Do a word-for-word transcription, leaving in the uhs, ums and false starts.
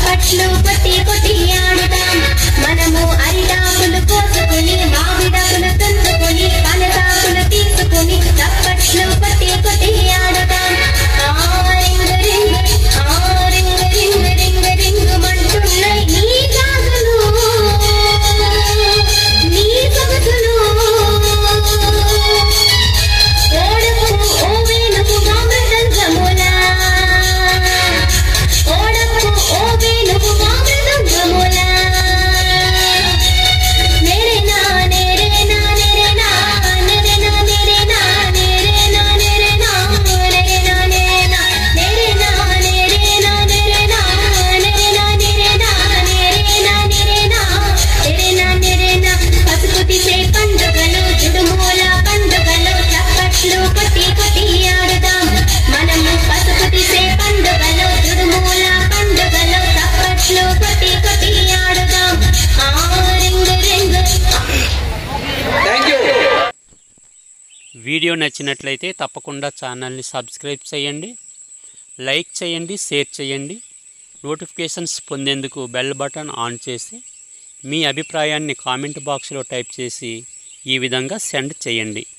చప్పట్లు కొట్టి కొట్టి ఆడుదాం మనము అరిటాకులు కోసుకుని మామిడాకులు తుంచుకుని పనసాకులు తీసుకుని చప్పట్లు కొట్టి కొట్టి ఆడుదాం ఆ రింగ్ రింగ్ ఆ రింగ్ రింగ్ రింగ్ రింగ్ మంటున్నాయి నీ గాజులు నీ సొగసులు ఓడకు ఓ వేణుకు మామృతంగములా ఓడకు ఓ వేణుకు మామృతంగములా నెరెనా నెరెనా నెరెనా నెరెనా నెరెనా నెరెనా నెరెనా నెరెనా నెరెనా నెరెనా నెరెనా నెరెనా నెరెనా నెరెనా నెరెనా నెరెనా నెరెనా నెరెనా పసుపు తీసే పండుగలు చుడుమూల పండుగలు చప్పట్లు కొట్టి కొట్టి ఆడుదాం మనము పసుపు తీసే పండుగలు చుడుమూల పండుగలు చప్పట్లు కొట్టి కొట్టి ఆడుదాం ఆ రింగ్ రింగ్. వీడియో నచ్చినట్లయితే తప్పకుండా ఛానల్ని సబ్స్క్రైబ్ చేయండి, లైక్ చేయండి, షేర్ చేయండి. నోటిఫికేషన్స్ పొందేందుకు బెల్ బటన్ ఆన్ చేసి మీ అభిప్రాయాన్ని కామెంట్ బాక్స్లో టైప్ చేసి ఈ విధంగా సెండ్ చేయండి.